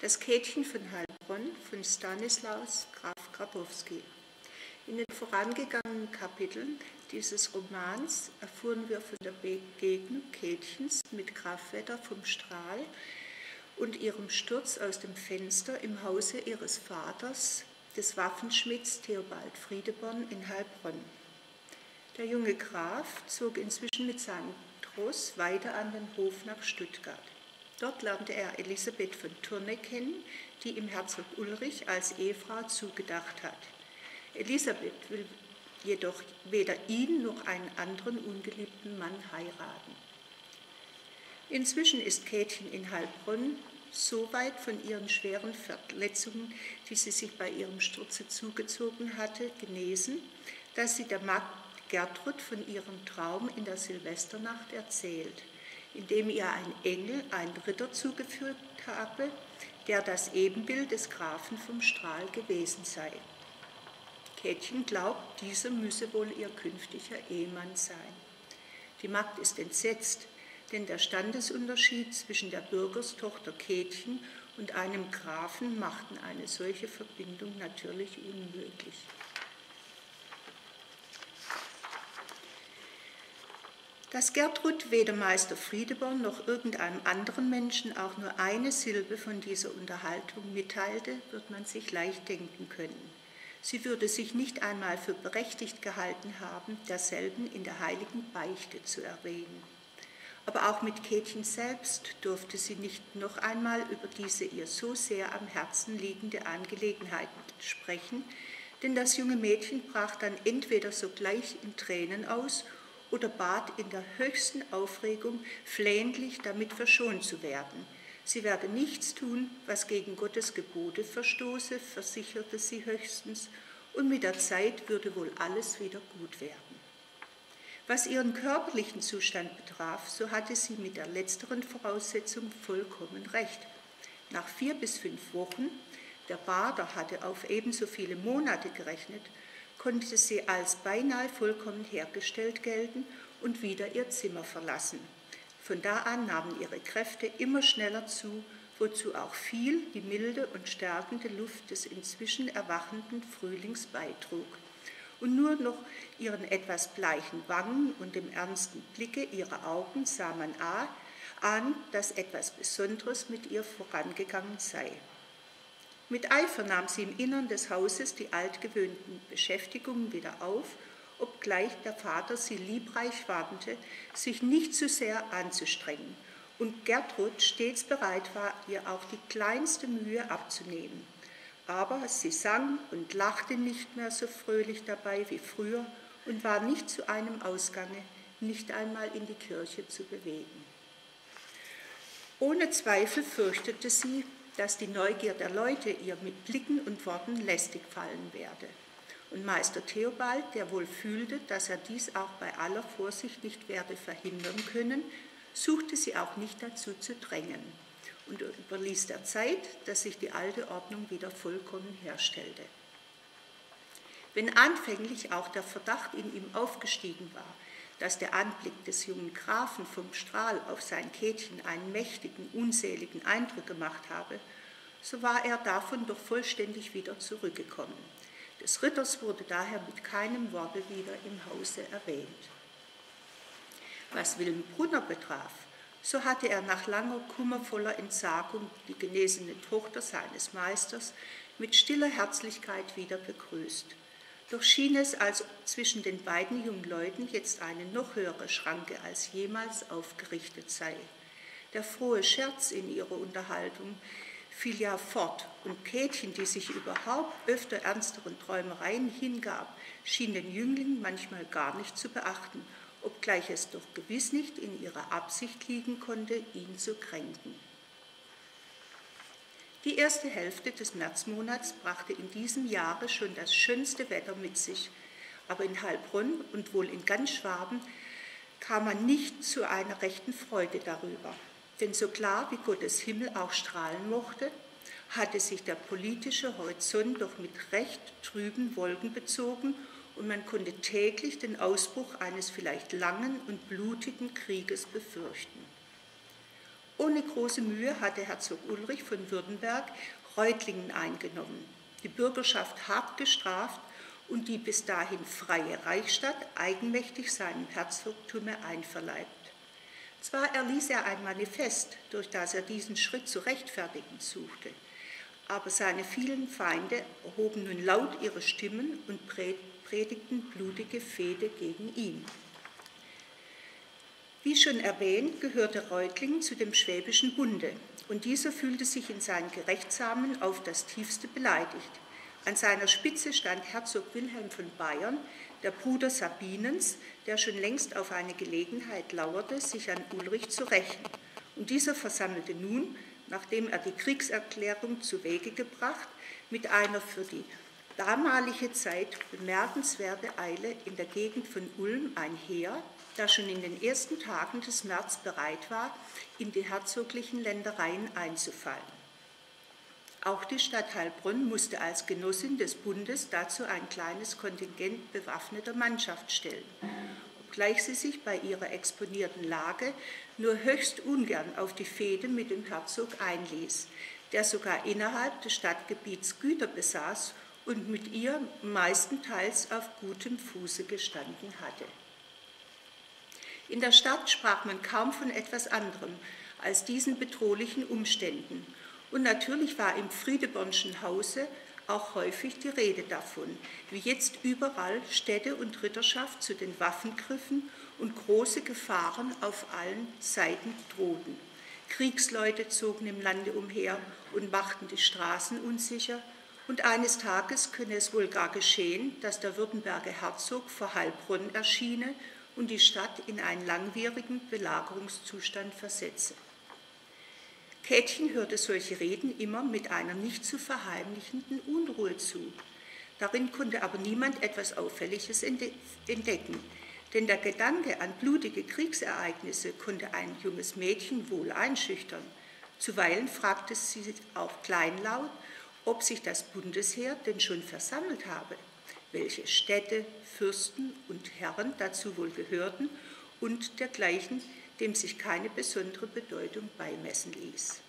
Das Käthchen von Heilbronn von Stanislaus Graf Grabowski. In den vorangegangenen Kapiteln dieses Romans erfuhren wir von der Begegnung Käthchens mit Graf Wetter vom Strahl und ihrem Sturz aus dem Fenster im Hause ihres Vaters, des Waffenschmieds Theobald Friedeborn in Heilbronn. Der junge Graf zog inzwischen mit seinem Tross weiter an den Hof nach Stuttgart. Dort lernte er Elisabeth von Tournay kennen, die ihm Herzog Ulrich als Ehefrau zugedacht hat. Elisabeth will jedoch weder ihn noch einen anderen ungeliebten Mann heiraten. Inzwischen ist Käthchen in Heilbronn so weit von ihren schweren Verletzungen, die sie sich bei ihrem Sturze zugezogen hatte, genesen, dass sie der Magd Gertrud von ihrem Traum in der Silvesternacht erzählt, indem ihr ein Engel einen Ritter zugeführt habe, der das Ebenbild des Grafen vom Strahl gewesen sei. Käthchen glaubt, dieser müsse wohl ihr künftiger Ehemann sein. Die Magd ist entsetzt, denn der Standesunterschied zwischen der Bürgerstochter Käthchen und einem Grafen machten eine solche Verbindung natürlich unmöglich. Dass Gertrud weder Meister Friedeborn noch irgendeinem anderen Menschen auch nur eine Silbe von dieser Unterhaltung mitteilte, wird man sich leicht denken können. Sie würde sich nicht einmal für berechtigt gehalten haben, derselben in der heiligen Beichte zu erwähnen. Aber auch mit Käthchen selbst durfte sie nicht noch einmal über diese ihr so sehr am Herzen liegende Angelegenheit sprechen, denn das junge Mädchen brach dann entweder sogleich in Tränen aus oder bat in der höchsten Aufregung flehentlich, damit verschont zu werden. Sie werde nichts tun, was gegen Gottes Gebote verstoße, versicherte sie höchstens, und mit der Zeit würde wohl alles wieder gut werden. Was ihren körperlichen Zustand betraf, so hatte sie mit der letzteren Voraussetzung vollkommen recht. Nach 4 bis 5 Wochen, der Bader hatte auf ebenso viele Monate gerechnet, konnte sie als beinahe vollkommen hergestellt gelten und wieder ihr Zimmer verlassen. Von da an nahmen ihre Kräfte immer schneller zu, wozu auch viel die milde und stärkende Luft des inzwischen erwachenden Frühlings beitrug. Und nur noch ihren etwas bleichen Wangen und dem ernsten Blicke ihrer Augen sah man an, dass etwas Besonderes mit ihr vorangegangen sei. Mit Eifer nahm sie im Innern des Hauses die altgewöhnten Beschäftigungen wieder auf, obgleich der Vater sie liebreich warnte, sich nicht zu sehr anzustrengen und Gertrud stets bereit war, ihr auch die kleinste Mühe abzunehmen. Aber sie sang und lachte nicht mehr so fröhlich dabei wie früher und war nicht zu einem Ausgange, nicht einmal in die Kirche zu bewegen. Ohne Zweifel fürchtete sie, dass die Neugier der Leute ihr mit Blicken und Worten lästig fallen werde. Und Meister Theobald, der wohl fühlte, dass er dies auch bei aller Vorsicht nicht werde verhindern können, suchte sie auch nicht dazu zu drängen und überließ der Zeit, dass sich die alte Ordnung wieder vollkommen herstellte. Wenn anfänglich auch der Verdacht in ihm aufgestiegen war, dass der Anblick des jungen Grafen vom Strahl auf sein Käthchen einen mächtigen, unseligen Eindruck gemacht habe, so war er davon doch vollständig wieder zurückgekommen. Des Ritters wurde daher mit keinem Worte wieder im Hause erwähnt. Was Wilm Brunner betraf, so hatte er nach langer, kummervoller Entsagung die genesene Tochter seines Meisters mit stiller Herzlichkeit wieder begrüßt. Doch schien es, als ob zwischen den beiden jungen Leuten jetzt eine noch höhere Schranke als jemals aufgerichtet sei. Der frohe Scherz in ihrer Unterhaltung fiel ja fort, und Käthchen, die sich überhaupt öfter ernsteren Träumereien hingab, schien den Jüngling manchmal gar nicht zu beachten, obgleich es doch gewiss nicht in ihrer Absicht liegen konnte, ihn zu kränken. Die erste Hälfte des Märzmonats brachte in diesem Jahre schon das schönste Wetter mit sich, aber in Heilbronn und wohl in ganz Schwaben kam man nicht zu einer rechten Freude darüber. Denn so klar wie Gottes Himmel auch strahlen mochte, hatte sich der politische Horizont doch mit recht trüben Wolken bezogen und man konnte täglich den Ausbruch eines vielleicht langen und blutigen Krieges befürchten. Ohne große Mühe hatte Herzog Ulrich von Württemberg Reutlingen eingenommen, die Bürgerschaft hart gestraft und die bis dahin freie Reichsstadt eigenmächtig seinem Herzogtume einverleibt. Zwar erließ er ein Manifest, durch das er diesen Schritt zu rechtfertigen suchte, aber seine vielen Feinde erhoben nun laut ihre Stimmen und predigten blutige Fehde gegen ihn. Wie schon erwähnt, gehörte Reutlingen zu dem Schwäbischen Bunde, und dieser fühlte sich in seinen Gerechtssamen auf das Tiefste beleidigt. An seiner Spitze stand Herzog Wilhelm von Bayern, der Bruder Sabinens, der schon längst auf eine Gelegenheit lauerte, sich an Ulrich zu rächen. Und dieser versammelte nun, nachdem er die Kriegserklärung zu Wege gebracht, mit einer für die damalige Zeit bemerkenswerte Eile in der Gegend von Ulm ein Heer, das schon in den ersten Tagen des März bereit war, in die herzoglichen Ländereien einzufallen. Auch die Stadt Heilbronn musste als Genossin des Bundes dazu ein kleines Kontingent bewaffneter Mannschaft stellen, obgleich sie sich bei ihrer exponierten Lage nur höchst ungern auf die Fehde mit dem Herzog einließ, der sogar innerhalb des Stadtgebiets Güter besaß und mit ihr meistenteils auf gutem Fuße gestanden hatte. In der Stadt sprach man kaum von etwas anderem als diesen bedrohlichen Umständen, und natürlich war im Friedebornschen Hause auch häufig die Rede davon, wie jetzt überall Städte und Ritterschaft zu den Waffen griffen und große Gefahren auf allen Seiten drohten. Kriegsleute zogen im Lande umher und machten die Straßen unsicher, und eines Tages könne es wohl gar geschehen, dass der Württemberger Herzog vor Heilbronn erschiene und die Stadt in einen langwierigen Belagerungszustand versetze. Käthchen hörte solche Reden immer mit einer nicht zu verheimlichenden Unruhe zu. Darin konnte aber niemand etwas Auffälliges entdecken, denn der Gedanke an blutige Kriegsereignisse konnte ein junges Mädchen wohl einschüchtern. Zuweilen fragte sie sich auch kleinlaut, ob sich das Bundesheer denn schon versammelt habe, welche Städte, Fürsten und Herren dazu wohl gehörten und dergleichen, dem sich keine besondere Bedeutung beimessen ließ.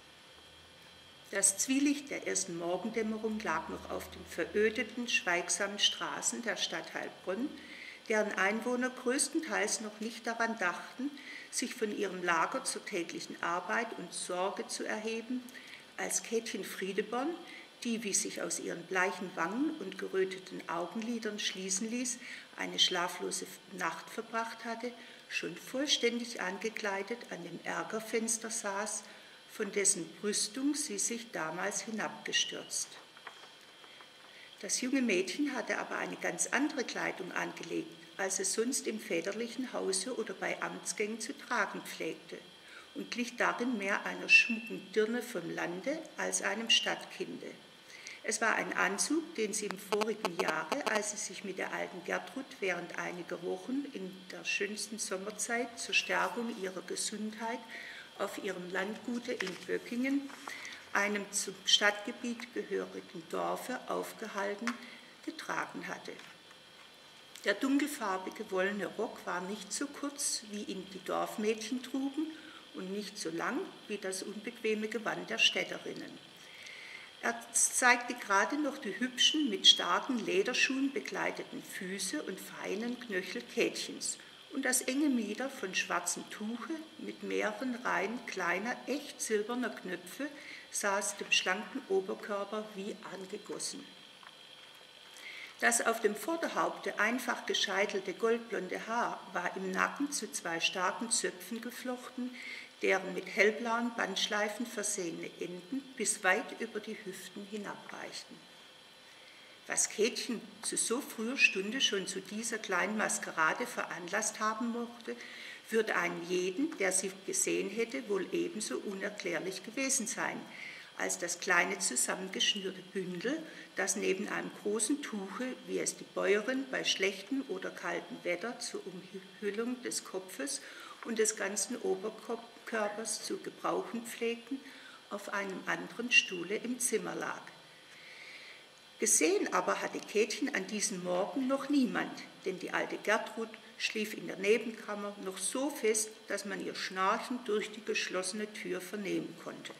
Das Zwielicht der ersten Morgendämmerung lag noch auf den verödeten, schweigsamen Straßen der Stadt Heilbronn, deren Einwohner größtenteils noch nicht daran dachten, sich von ihrem Lager zur täglichen Arbeit und Sorge zu erheben, als Käthchen Friedeborn, die, wie sich aus ihren bleichen Wangen und geröteten Augenlidern schließen ließ, eine schlaflose Nacht verbracht hatte, schon vollständig angekleidet an dem Ärgerfenster saß, von dessen Brüstung sie sich damals hinabgestürzt. Das junge Mädchen hatte aber eine ganz andere Kleidung angelegt, als es sonst im väterlichen Hause oder bei Amtsgängen zu tragen pflegte, und glich darin mehr einer schmucken Dirne vom Lande als einem Stadtkinde. Es war ein Anzug, den sie im vorigen Jahre, als sie sich mit der alten Gertrud während einiger Wochen in der schönsten Sommerzeit zur Stärkung ihrer Gesundheit auf ihrem Landgute in Böckingen, einem zum Stadtgebiet gehörigen Dorfe, aufgehalten, getragen hatte. Der dunkelfarbige wollene Rock war nicht so kurz, wie ihn die Dorfmädchen trugen, und nicht so lang wie das unbequeme Gewand der Städterinnen. Er zeigte gerade noch die hübschen, mit starken Lederschuhen bekleideten Füße und feinen Knöchel Käthchens und das enge Mieder von schwarzem Tuche mit mehreren Reihen kleiner, echt silberner Knöpfe saß dem schlanken Oberkörper wie angegossen. Das auf dem Vorderhaupte einfach gescheitelte goldblonde Haar war im Nacken zu zwei starken Zöpfen geflochten, deren mit hellblauen Bandschleifen versehene Enden bis weit über die Hüften hinabreichten. Was Käthchen zu so früher Stunde schon zu dieser kleinen Maskerade veranlasst haben mochte, würde einem jeden, der sie gesehen hätte, wohl ebenso unerklärlich gewesen sein, als das kleine zusammengeschnürte Bündel, das neben einem großen Tuche, wie es die Bäuerin bei schlechtem oder kaltem Wetter zur Umhüllung des Kopfes und des ganzen Oberkörpers zu gebrauchen pflegten, auf einem anderen Stuhle im Zimmer lag. Gesehen aber hatte Käthchen an diesem Morgen noch niemand, denn die alte Gertrud schlief in der Nebenkammer noch so fest, dass man ihr Schnarchen durch die geschlossene Tür vernehmen konnte.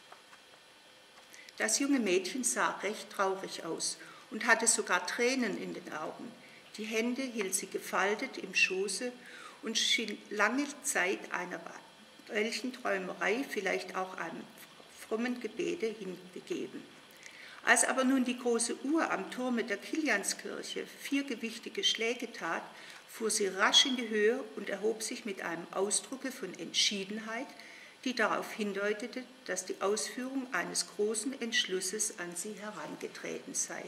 Das junge Mädchen sah recht traurig aus und hatte sogar Tränen in den Augen. Die Hände hielt sie gefaltet im Schoße und schien lange Zeit einer welchen Träumerei, vielleicht auch einem frommen Gebete hingegeben. Als aber nun die große Uhr am Turme der Kilianskirche 4 gewichtige Schläge tat, fuhr sie rasch in die Höhe und erhob sich mit einem Ausdrucke von Entschiedenheit, die darauf hindeutete, dass die Ausführung eines großen Entschlusses an sie herangetreten sei.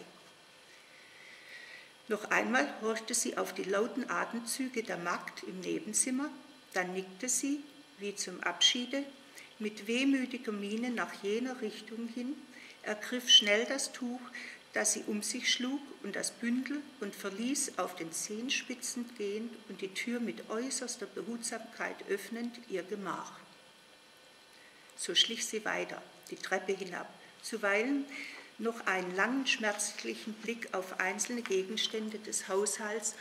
Noch einmal horchte sie auf die lauten Atemzüge der Magd im Nebenzimmer, dann nickte sie, wie zum Abschiede, mit wehmütiger Miene nach jener Richtung hin, ergriff schnell das Tuch, das sie um sich schlug, und das Bündel und verließ auf den Zehenspitzen gehend und die Tür mit äußerster Behutsamkeit öffnend ihr Gemach. So schlich sie weiter, die Treppe hinab, zuweilen noch einen langen, schmerzlichen Blick auf einzelne Gegenstände des Haushalts,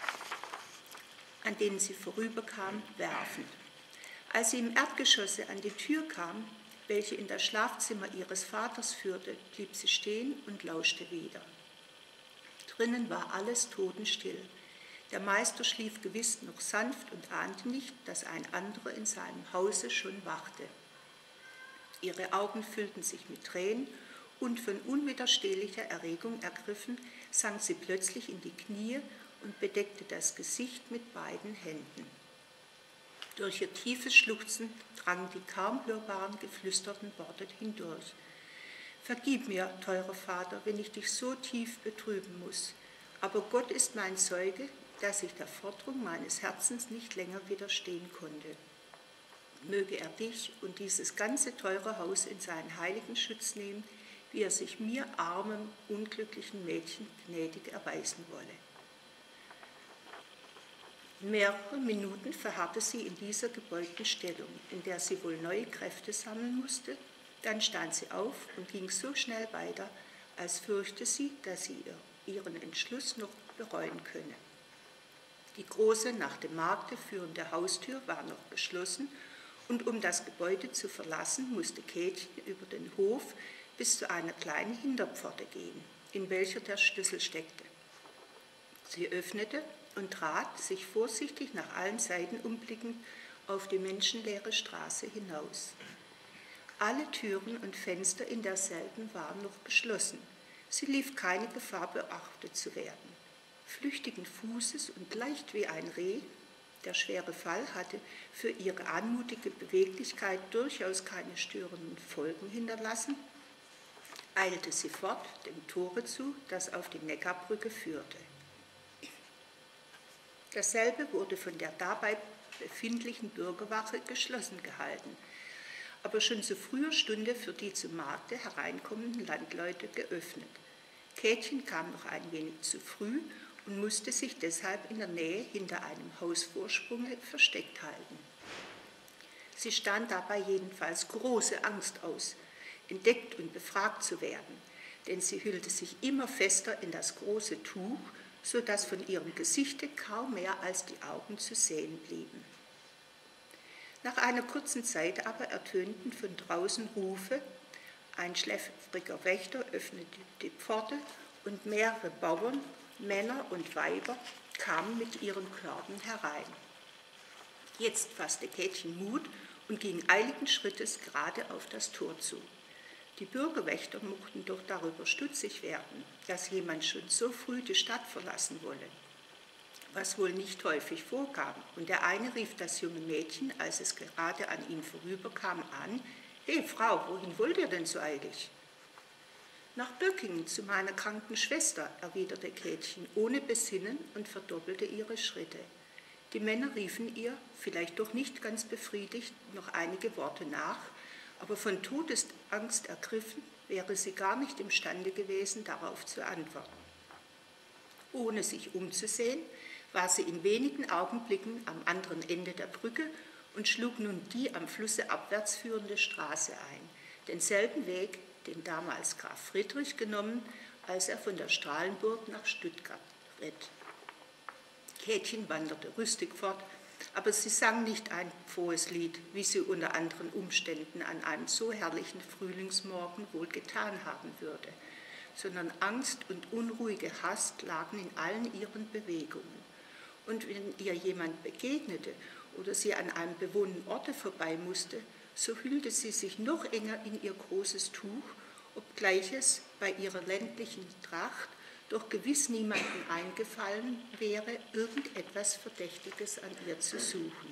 an denen sie vorüberkam, werfend. Als sie im Erdgeschosse an die Tür kam, welche in das Schlafzimmer ihres Vaters führte, blieb sie stehen und lauschte wieder. Drinnen war alles totenstill. Der Meister schlief gewiss noch sanft und ahnte nicht, dass ein anderer in seinem Hause schon wachte. Ihre Augen füllten sich mit Tränen und von unwiderstehlicher Erregung ergriffen, sank sie plötzlich in die Knie und bedeckte das Gesicht mit beiden Händen. Durch ihr tiefes Schluchzen drangen die kaum hörbaren geflüsterten Worte hindurch. »Vergib mir, teurer Vater, wenn ich dich so tief betrüben muss, aber Gott ist mein Zeuge, dass ich der Forderung meines Herzens nicht länger widerstehen konnte. Möge er dich und dieses ganze teure Haus in seinen heiligen Schutz nehmen, wie er sich mir, armem, unglücklichen Mädchen, gnädig erweisen wolle.« Mehrere Minuten verharrte sie in dieser gebeugten Stellung, in der sie wohl neue Kräfte sammeln musste. Dann stand sie auf und ging so schnell weiter, als fürchte sie, dass sie ihren Entschluss noch bereuen könne. Die große, nach dem Markte führende Haustür war noch geschlossen, und um das Gebäude zu verlassen, musste Käthchen über den Hof bis zu einer kleinen Hinterpforte gehen, in welcher der Schlüssel steckte. Sie öffnete und trat, sich vorsichtig nach allen Seiten umblickend, auf die menschenleere Straße hinaus. Alle Türen und Fenster in derselben waren noch geschlossen. Sie lief keine Gefahr, beachtet zu werden. Flüchtigen Fußes und leicht wie ein Reh, der schwere Fall hatte für ihre anmutige Beweglichkeit durchaus keine störenden Folgen hinterlassen, eilte sie fort dem Tore zu, das auf die Neckarbrücke führte. Dasselbe wurde von der dabei befindlichen Bürgerwache geschlossen gehalten, aber schon zu früher Stunde für die zum Markte hereinkommenden Landleute geöffnet. Käthchen kam noch ein wenig zu früh und musste sich deshalb in der Nähe hinter einem Hausvorsprunge versteckt halten. Sie stand dabei jedenfalls große Angst aus, entdeckt und befragt zu werden, denn sie hüllte sich immer fester in das große Tuch, so dass von ihrem Gesichte kaum mehr als die Augen zu sehen blieben. Nach einer kurzen Zeit aber ertönten von draußen Rufe, ein schläfriger Wächter öffnete die Pforte und mehrere Bauern, Männer und Weiber kamen mit ihren Körben herein. Jetzt fasste Käthchen Mut und ging eiligen Schrittes gerade auf das Tor zu. Die Bürgerwächter mochten doch darüber stutzig werden, dass jemand schon so früh die Stadt verlassen wolle, was wohl nicht häufig vorkam, und der eine rief das junge Mädchen, als es gerade an ihn vorüberkam, an: »Hey Frau, wohin wollt ihr denn so eilig?« »Nach Böckingen zu meiner kranken Schwester«, erwiderte Käthchen ohne Besinnen und verdoppelte ihre Schritte. Die Männer riefen ihr, vielleicht doch nicht ganz befriedigt, noch einige Worte nach, aber von Todesangst ergriffen, wäre sie gar nicht imstande gewesen, darauf zu antworten. Ohne sich umzusehen, war sie in wenigen Augenblicken am anderen Ende der Brücke und schlug nun die am Flusse abwärts führende Straße ein, denselben Weg, den damals Graf Friedrich genommen, als er von der Strahlenburg nach Stuttgart ritt. Käthchen wanderte rüstig fort, aber sie sang nicht ein frohes Lied, wie sie unter anderen Umständen an einem so herrlichen Frühlingsmorgen wohl getan haben würde, sondern Angst und unruhige Hast lagen in allen ihren Bewegungen. Und wenn ihr jemand begegnete oder sie an einem bewohnten Orte vorbei musste, so hüllte sie sich noch enger in ihr großes Tuch, obgleich es bei ihrer ländlichen Tracht doch gewiss niemandem eingefallen wäre, irgendetwas Verdächtiges an ihr zu suchen.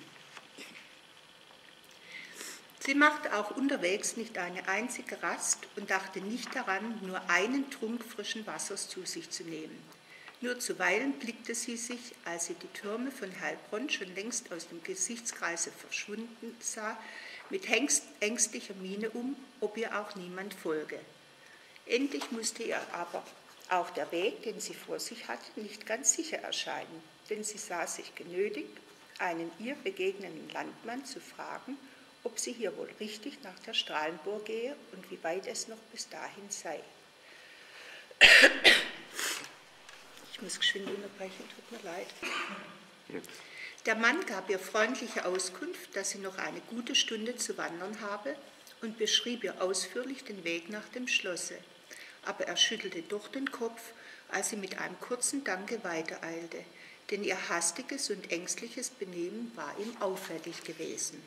Sie machte auch unterwegs nicht eine einzige Rast und dachte nicht daran, nur einen Trunk frischen Wassers zu sich zu nehmen. Nur zuweilen blickte sie sich, als sie die Türme von Heilbronn schon längst aus dem Gesichtskreise verschwunden sah, mit ängstlicher Miene um, ob ihr auch niemand folge. Endlich musste ihr aber auch der Weg, den sie vor sich hatte, nicht ganz sicher erscheinen, denn sie sah sich genötigt, einen ihr begegnenden Landmann zu fragen, ob sie hier wohl richtig nach der Strahlenburg gehe und wie weit es noch bis dahin sei. Ich muss geschwind unterbrechen, tut mir leid. Der Mann gab ihr freundliche Auskunft, dass sie noch eine gute Stunde zu wandern habe und beschrieb ihr ausführlich den Weg nach dem Schlosse. Aber er schüttelte doch den Kopf, als sie mit einem kurzen Danke weitereilte, denn ihr hastiges und ängstliches Benehmen war ihm auffällig gewesen.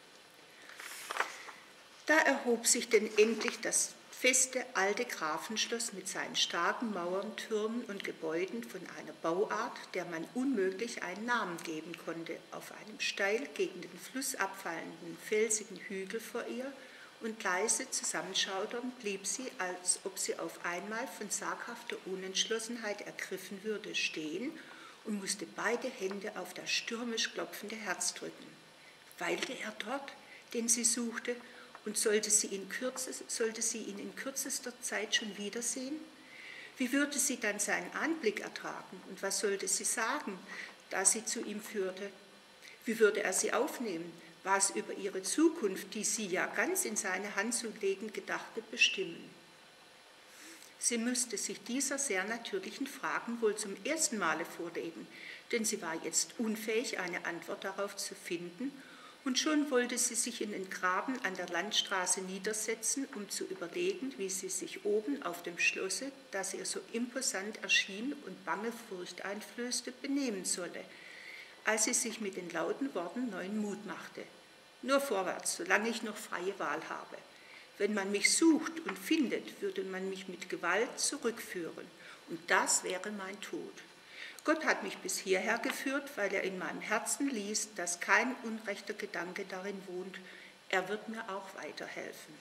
Da erhob sich denn endlich das feste alte Grafenschloss mit seinen starken Mauern, Türmen und Gebäuden von einer Bauart, der man unmöglich einen Namen geben konnte, auf einem steil gegen den Fluss abfallenden felsigen Hügel vor ihr, und leise zusammenschaudernd blieb sie, als ob sie auf einmal von zaghafter Unentschlossenheit ergriffen würde, stehen und musste beide Hände auf das stürmisch klopfende Herz drücken. Weilte er dort, den sie suchte, und sollte sie ihn in kürzester Zeit schon wiedersehen? Wie würde sie dann seinen Anblick ertragen und was sollte sie sagen, da sie zu ihm führte? Wie würde er sie aufnehmen? Was über ihre Zukunft, die sie ja ganz in seine Hand zu legen gedachte, bestimmen? Sie müsste sich dieser sehr natürlichen Fragen wohl zum ersten Male vorlegen, denn sie war jetzt unfähig, eine Antwort darauf zu finden, und schon wollte sie sich in den Graben an der Landstraße niedersetzen, um zu überlegen, wie sie sich oben auf dem Schlosse, das ihr so imposant erschien und bange Furcht einflößte, benehmen solle, als sie sich mit den lauten Worten neuen Mut machte. Nur vorwärts, solange ich noch freie Wahl habe. Wenn man mich sucht und findet, würde man mich mit Gewalt zurückführen, und das wäre mein Tod. Gott hat mich bis hierher geführt, weil er in meinem Herzen liest, dass kein unrechter Gedanke darin wohnt. Er wird mir auch weiterhelfen.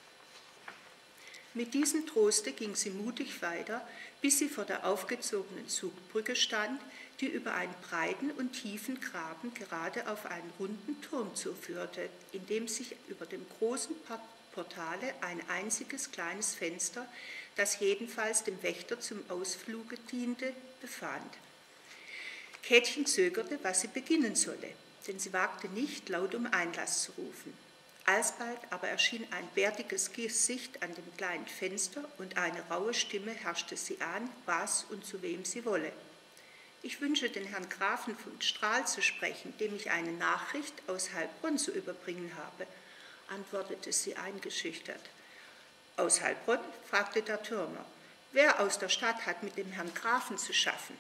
Mit diesem Troste ging sie mutig weiter, bis sie vor der aufgezogenen Zugbrücke stand, die über einen breiten und tiefen Graben gerade auf einen runden Turm zuführte, in dem sich über dem großen Portale ein einziges kleines Fenster, das jedenfalls dem Wächter zum Ausfluge diente, befand. Käthchen zögerte, was sie beginnen solle, denn sie wagte nicht, laut um Einlass zu rufen. Alsbald aber erschien ein bärtiges Gesicht an dem kleinen Fenster und eine raue Stimme herrschte sie an, was und zu wem sie wolle. Ich wünsche, den Herrn Grafen von Strahl zu sprechen, dem ich eine Nachricht aus Heilbronn zu überbringen habe, antwortete sie eingeschüchtert. Aus Heilbronn? Fragte der Türmer. Wer aus der Stadt hat mit dem Herrn Grafen zu schaffen?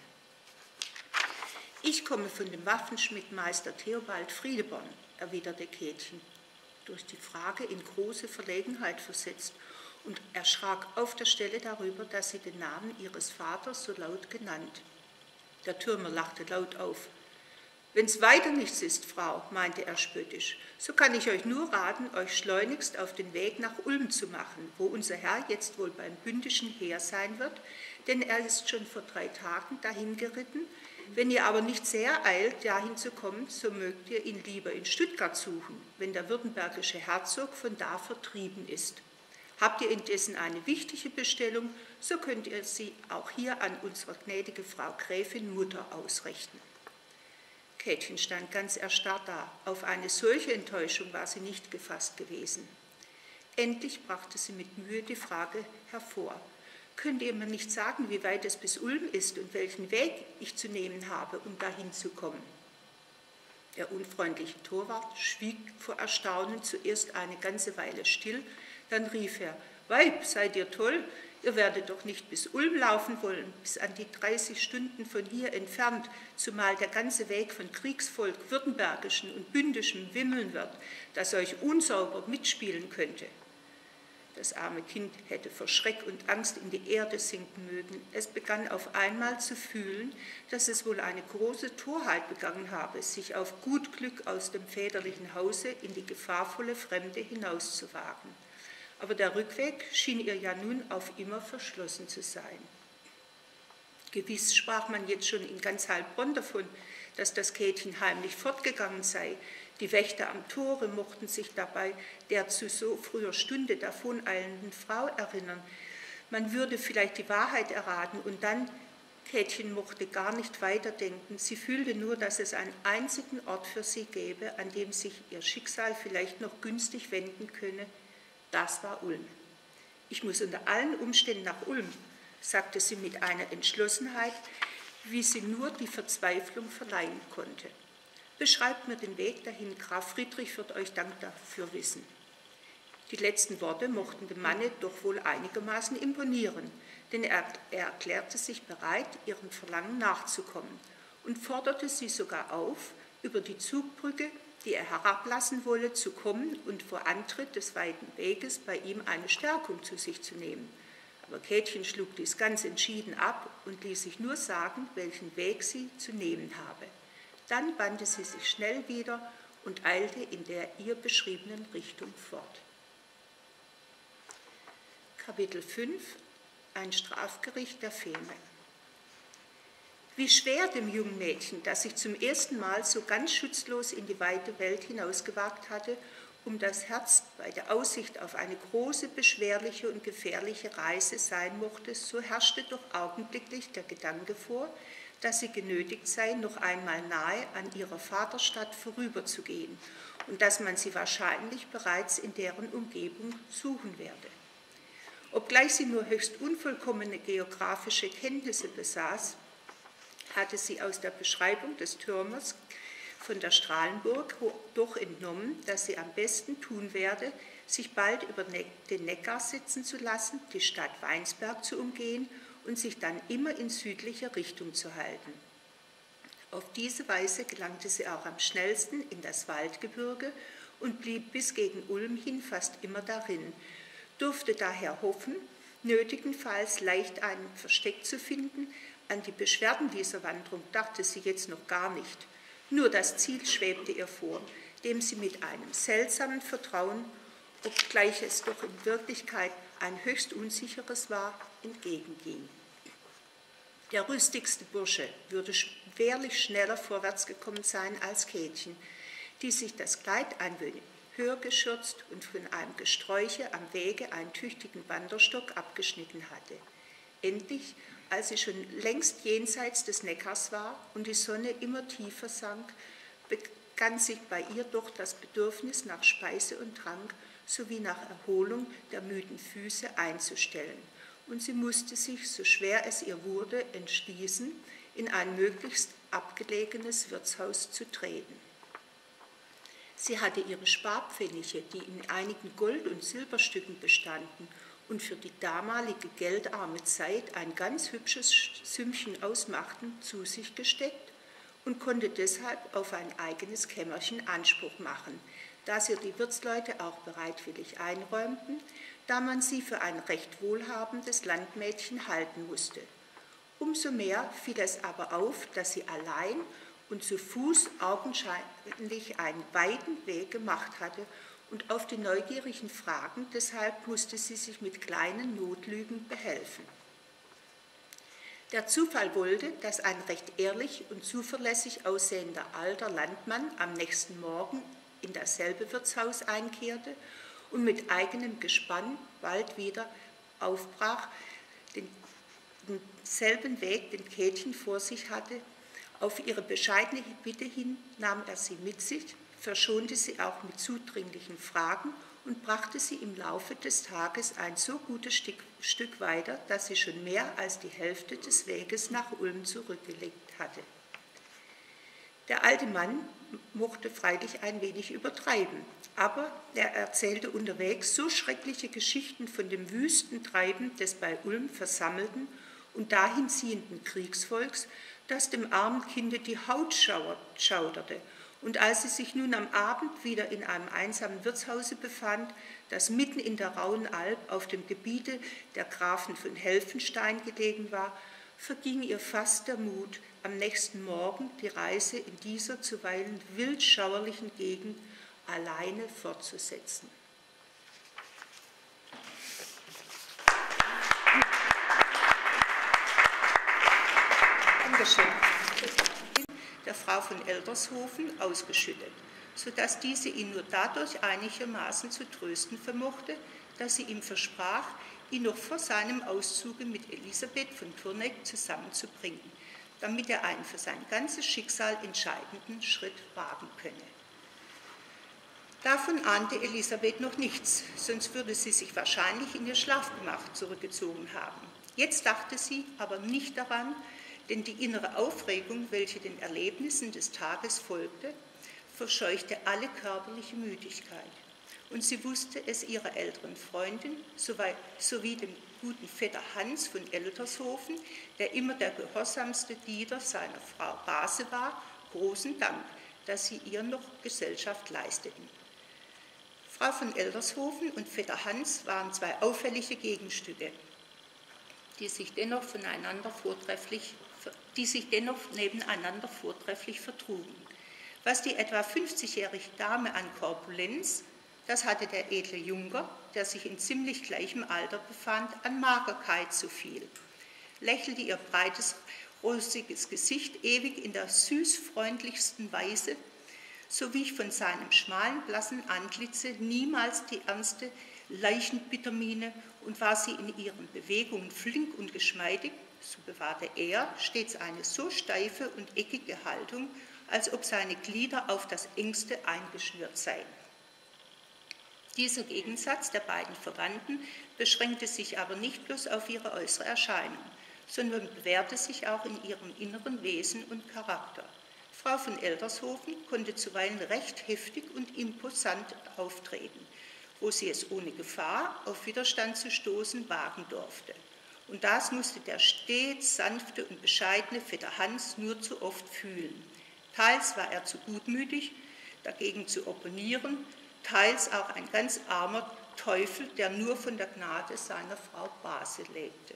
Ich komme von dem Waffenschmied Meister Theobald Friedeborn, erwiderte Käthchen, durch die Frage in große Verlegenheit versetzt, und erschrak auf der Stelle darüber, dass sie den Namen ihres Vaters so laut genannt. Der Türmer lachte laut auf. »Wenn's weiter nichts ist, Frau«, meinte er spöttisch, »so kann ich euch nur raten, euch schleunigst auf den Weg nach Ulm zu machen, wo unser Herr jetzt wohl beim bündischen Heer sein wird, denn er ist schon vor 3 Tagen dahin geritten. Wenn ihr aber nicht sehr eilt, dahin zu kommen, so mögt ihr ihn lieber in Stuttgart suchen, wenn der württembergische Herzog von da vertrieben ist. Habt ihr indessen eine wichtige Bestellung, so könnt ihr sie auch hier an unsere gnädige Frau Gräfin Mutter ausrichten.« Käthchen stand ganz erstarrt da. Auf eine solche Enttäuschung war sie nicht gefasst gewesen. Endlich brachte sie mit Mühe die Frage hervor. Könnt ihr mir nicht sagen, wie weit es bis Ulm ist und welchen Weg ich zu nehmen habe, um dahin zu kommen? Der unfreundliche Torwart schwieg vor Erstaunen zuerst eine ganze Weile still, dann rief er: Weib, seid ihr toll? Ihr werdet doch nicht bis Ulm laufen wollen, bis an die 30 Stunden von hier entfernt, zumal der ganze Weg von Kriegsvolk, württembergischem und bündischem wimmeln wird, das euch unsauber mitspielen könnte. Das arme Kind hätte vor Schreck und Angst in die Erde sinken mögen. Es begann auf einmal zu fühlen, dass es wohl eine große Torheit begangen habe, sich auf gut Glück aus dem väterlichen Hause in die gefahrvolle Fremde hinauszuwagen. Aber der Rückweg schien ihr ja nun auf immer verschlossen zu sein. Gewiss sprach man jetzt schon in ganz Heilbronn davon, dass das Käthchen heimlich fortgegangen sei. Die Wächter am Tore mochten sich dabei der zu so früher Stunde davoneilenden Frau erinnern. Man würde vielleicht die Wahrheit erraten und dann, Käthchen mochte gar nicht weiterdenken. Sie fühlte nur, dass es einen einzigen Ort für sie gäbe, an dem sich ihr Schicksal vielleicht noch günstig wenden könne. Das war Ulm. Ich muss unter allen Umständen nach Ulm, sagte sie mit einer Entschlossenheit, wie sie nur die Verzweiflung verleihen konnte. Beschreibt mir den Weg dahin, Graf Friedrich wird euch Dank dafür wissen. Die letzten Worte mochten dem Manne doch wohl einigermaßen imponieren, denn er erklärte sich bereit, ihrem Verlangen nachzukommen und forderte sie sogar auf, über die Zugbrücke, die er herablassen wolle, zu kommen und vor Antritt des weiten Weges bei ihm eine Stärkung zu sich zu nehmen. Aber Käthchen schlug dies ganz entschieden ab und ließ sich nur sagen, welchen Weg sie zu nehmen habe. Dann wandte sie sich schnell wieder und eilte in der ihr beschriebenen Richtung fort. Kapitel 5 – Ein Strafgericht der Feme. Wie schwer dem jungen Mädchen, das sich zum ersten Mal so ganz schutzlos in die weite Welt hinausgewagt hatte, um das Herz bei der Aussicht auf eine große, beschwerliche und gefährliche Reise sein mochte, so herrschte doch augenblicklich der Gedanke vor, dass sie genötigt sei, noch einmal nahe an ihrer Vaterstadt vorüberzugehen und dass man sie wahrscheinlich bereits in deren Umgebung suchen werde. Obgleich sie nur höchst unvollkommene geografische Kenntnisse besaß, hatte sie aus der Beschreibung des Türmers von der Strahlenburg doch entnommen, dass sie am besten tun werde, sich bald über den Neckar setzen zu lassen, die Stadt Weinsberg zu umgehen und sich dann immer in südlicher Richtung zu halten. Auf diese Weise gelangte sie auch am schnellsten in das Waldgebirge und blieb bis gegen Ulm hin fast immer darin, durfte daher hoffen, nötigenfalls leicht ein Versteck zu finden. An die Beschwerden dieser Wanderung dachte sie jetzt noch gar nicht. Nur das Ziel schwebte ihr vor, dem sie mit einem seltsamen Vertrauen, obgleich es doch in Wirklichkeit ein höchst unsicheres war, entgegenging. Der rüstigste Bursche würde schwerlich schneller vorwärts gekommen sein als Käthchen, die sich das Kleid ein wenig höher geschürzt und von einem Gesträuche am Wege einen tüchtigen Wanderstock abgeschnitten hatte. Endlich, als sie schon längst jenseits des Neckars war und die Sonne immer tiefer sank, begann sich bei ihr doch das Bedürfnis nach Speise und Trank sowie nach Erholung der müden Füße einzustellen, und sie musste sich, so schwer es ihr wurde, entschließen, in ein möglichst abgelegenes Wirtshaus zu treten. Sie hatte ihre Sparpfennige, die in einigen Gold- und Silberstücken bestanden und für die damalige geldarme Zeit ein ganz hübsches Sümmchen ausmachten, zu sich gesteckt und konnte deshalb auf ein eigenes Kämmerchen Anspruch machen, das ihr die Wirtsleute auch bereitwillig einräumten, da man sie für ein recht wohlhabendes Landmädchen halten musste. Umso mehr fiel es aber auf, dass sie allein und zu Fuß augenscheinlich einen weiten Weg gemacht hatte, und auf die neugierigen Fragen, deshalb musste sie sich mit kleinen Notlügen behelfen. Der Zufall wollte, dass ein recht ehrlich und zuverlässig aussehender alter Landmann am nächsten Morgen in dasselbe Wirtshaus einkehrte und mit eigenem Gespann bald wieder aufbrach, denselben Weg, den Käthchen vor sich hatte. Auf ihre bescheidene Bitte hin nahm er sie mit sich, verschonte sie auch mit zudringlichen Fragen und brachte sie im Laufe des Tages ein so gutes Stück weiter, dass sie schon mehr als die Hälfte des Weges nach Ulm zurückgelegt hatte. Der alte Mann mochte freilich ein wenig übertreiben, aber er erzählte unterwegs so schreckliche Geschichten von dem wüsten Treiben des bei Ulm versammelten und dahin ziehenden Kriegsvolks, dass dem armen Kinde die Haut schauderte. Und als sie sich nun am Abend wieder in einem einsamen Wirtshause befand, das mitten in der Rauen Alb auf dem Gebiete der Grafen von Helfenstein gelegen war, verging ihr fast der Mut, am nächsten Morgen die Reise in dieser zuweilen wild schauerlichen Gegend alleine fortzusetzen. Dankeschön. Der Frau von Eldershofen ausgeschüttet, sodass diese ihn nur dadurch einigermaßen zu trösten vermochte, dass sie ihm versprach, ihn noch vor seinem Auszuge mit Elisabeth von Tournegg zusammenzubringen, damit er einen für sein ganzes Schicksal entscheidenden Schritt wagen könne. Davon ahnte Elisabeth noch nichts, sonst würde sie sich wahrscheinlich in ihr Schlafgemach zurückgezogen haben. Jetzt dachte sie aber nicht daran, denn die innere Aufregung, welche den Erlebnissen des Tages folgte, verscheuchte alle körperliche Müdigkeit. Und sie wusste es ihrer älteren Freundin sowie dem guten Vetter Hans von Eldershofen, der immer der gehorsamste Diener seiner Frau Base war, großen Dank, dass sie ihr noch Gesellschaft leisteten. Frau von Eldershofen und Vetter Hans waren zwei auffällige Gegenstücke, die sich dennoch nebeneinander vortrefflich vertrugen. Was die etwa 50-jährige Dame an Korpulenz, das hatte der edle Junker, der sich in ziemlich gleichem Alter befand, an Magerkeit zu viel. Lächelte ihr breites, rosiges Gesicht ewig in der süß-freundlichsten Weise, so wie ich von seinem schmalen, blassen Antlitze niemals die ernste, Leichenbittermiene, und war sie in ihren Bewegungen flink und geschmeidig, so bewahrte er stets eine so steife und eckige Haltung, als ob seine Glieder auf das Engste eingeschnürt seien. Dieser Gegensatz der beiden Verwandten beschränkte sich aber nicht bloß auf ihre äußere Erscheinung, sondern bewährte sich auch in ihrem inneren Wesen und Charakter. Frau von Eldershofen konnte zuweilen recht heftig und imposant auftreten, wo sie es ohne Gefahr auf Widerstand zu stoßen wagen durfte. Und das musste der stets sanfte und bescheidene Vetter Hans nur zu oft fühlen. Teils war er zu gutmütig, dagegen zu opponieren, teils auch ein ganz armer Teufel, der nur von der Gnade seiner Frau Base lebte.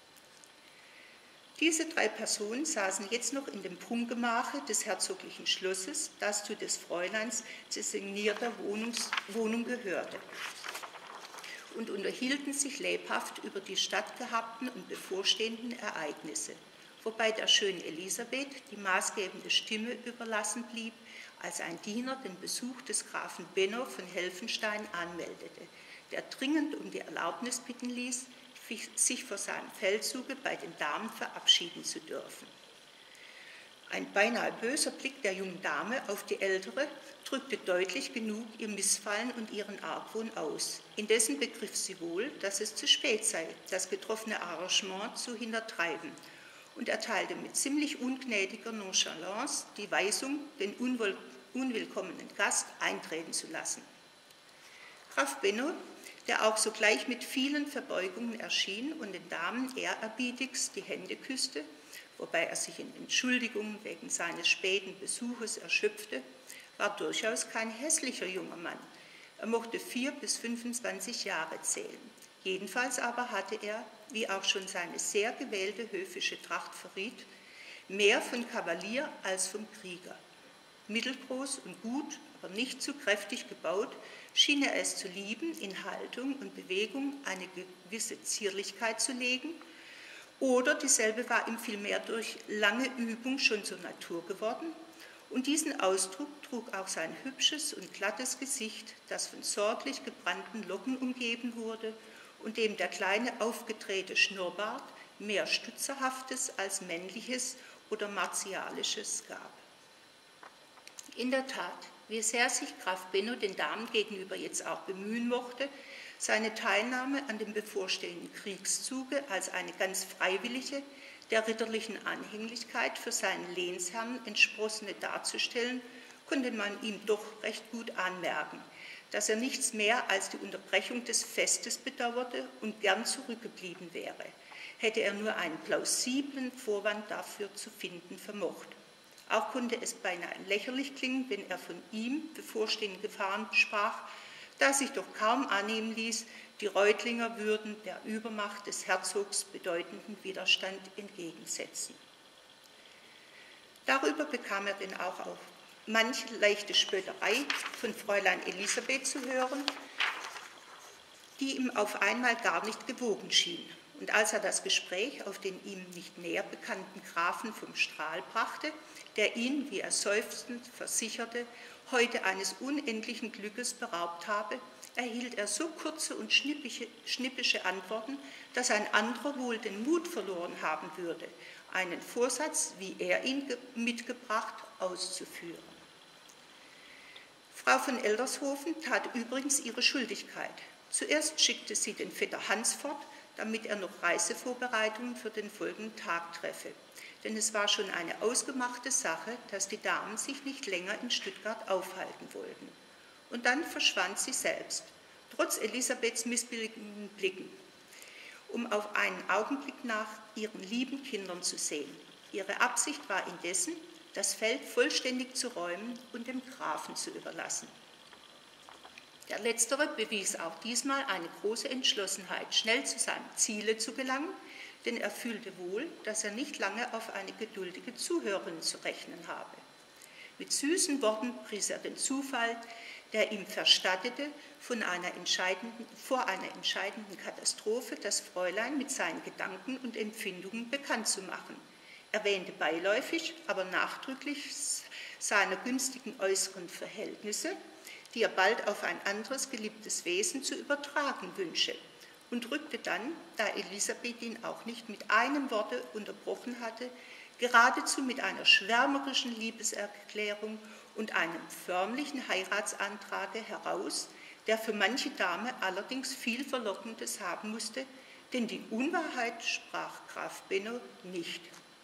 Diese drei Personen saßen jetzt noch in dem Prunkgemache des herzoglichen Schlosses, das zu des Fräuleins designierter Wohnung gehörte, und unterhielten sich lebhaft über die stattgehabten und bevorstehenden Ereignisse, wobei der schönen Elisabeth die maßgebende Stimme überlassen blieb, als ein Diener den Besuch des Grafen Benno von Helfenstein anmeldete, der dringend um die Erlaubnis bitten ließ, sich vor seinem Feldzuge bei den Damen verabschieden zu dürfen. Ein beinahe böser Blick der jungen Dame auf die Ältere drückte deutlich genug ihr Missfallen und ihren Argwohn aus. Indessen begriff sie wohl, dass es zu spät sei, das getroffene Arrangement zu hintertreiben, und erteilte mit ziemlich ungnädiger Nonchalance die Weisung, den unwillkommenen Gast eintreten zu lassen. Graf Benno, der auch sogleich mit vielen Verbeugungen erschien und den Damen ehrerbietigst die Hände küsste, wobei er sich in Entschuldigungen wegen seines späten Besuches erschöpfte, war durchaus kein hässlicher junger Mann. Er mochte 4 bis 25 Jahre zählen. Jedenfalls aber hatte er, wie auch schon seine sehr gewählte höfische Tracht verriet, mehr von Kavalier als vom Krieger. Mittelgroß und gut, aber nicht zu kräftig gebaut, schien er es zu lieben, in Haltung und Bewegung eine gewisse Zierlichkeit zu legen, oder dieselbe war ihm vielmehr durch lange Übung schon zur Natur geworden, und diesen Ausdruck trug auch sein hübsches und glattes Gesicht, das von sorglich gebrannten Locken umgeben wurde und dem der kleine aufgedrehte Schnurrbart mehr Stutzerhaftes als Männliches oder Martialisches gab. In der Tat, wie sehr sich Graf Benno den Damen gegenüber jetzt auch bemühen mochte, seine Teilnahme an dem bevorstehenden Kriegszuge als eine ganz freiwillige, der ritterlichen Anhänglichkeit für seinen Lehnsherrn entsprossene darzustellen, konnte man ihm doch recht gut anmerken, dass er nichts mehr als die Unterbrechung des Festes bedauerte und gern zurückgeblieben wäre, hätte er nur einen plausiblen Vorwand dafür zu finden vermocht. Auch konnte es beinahe lächerlich klingen, wenn er von ihm bevorstehenden Gefahren sprach, da sich doch kaum annehmen ließ, die Reutlinger würden der Übermacht des Herzogs bedeutenden Widerstand entgegensetzen. Darüber bekam er denn auch manche leichte Spötterei von Fräulein Elisabeth zu hören, die ihm auf einmal gar nicht gewogen schien. Und als er das Gespräch auf den ihm nicht näher bekannten Grafen vom Strahl brachte, der ihn, wie er seufzend versicherte, heute eines unendlichen Glückes beraubt habe, erhielt er so kurze und schnippische Antworten, dass ein anderer wohl den Mut verloren haben würde, einen Vorsatz, wie er ihn mitgebracht, auszuführen. Frau von Eldershofen tat übrigens ihre Schuldigkeit. Zuerst schickte sie den Vetter Hans fort, damit er noch Reisevorbereitungen für den folgenden Tag treffe. Denn es war schon eine ausgemachte Sache, dass die Damen sich nicht länger in Stuttgart aufhalten wollten. Und dann verschwand sie selbst, trotz Elisabeths missbilligenden Blicken, um auf einen Augenblick nach ihren lieben Kindern zu sehen. Ihre Absicht war indessen, das Feld vollständig zu räumen und dem Grafen zu überlassen. Der Letztere bewies auch diesmal eine große Entschlossenheit, schnell zu seinem Ziele zu gelangen, denn er fühlte wohl, dass er nicht lange auf eine geduldige Zuhörerin zu rechnen habe. Mit süßen Worten pries er den Zufall, der ihm verstattete, vor einer entscheidenden Katastrophe das Fräulein mit seinen Gedanken und Empfindungen bekannt zu machen. Erwähnte beiläufig, aber nachdrücklich seine günstigen äußeren Verhältnisse, die er bald auf ein anderes geliebtes Wesen zu übertragen wünsche, und rückte dann, da Elisabeth ihn auch nicht mit einem Worte unterbrochen hatte, geradezu mit einer schwärmerischen Liebeserklärung und einem förmlichen Heiratsantrage heraus, der für manche Dame allerdings viel Verlockendes haben musste, denn die Unwahrheit sprach Graf Benno nicht.